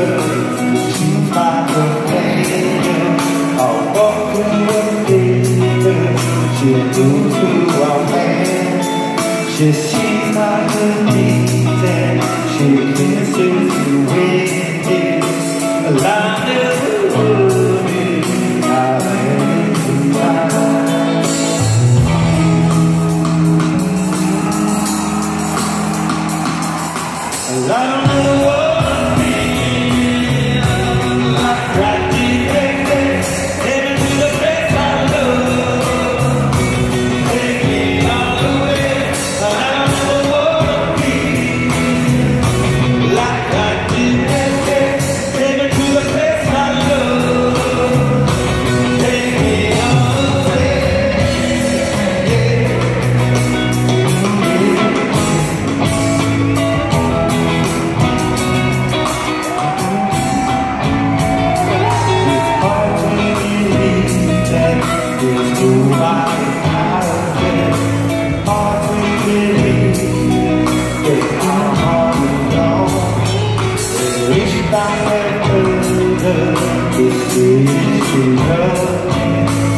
She's my companion. I'll walk in with her. She'll do to our man. She's not good reason. She kisses you with it. I never would be out I don't know what it means. Like right here, heading to the place I love. Take me all the way. I don't know what it means. Like right here, heading to the place I love. Take me all the way. There's nobody out there, hard to believe that I'm all alone. Reach back and further, this is to love me.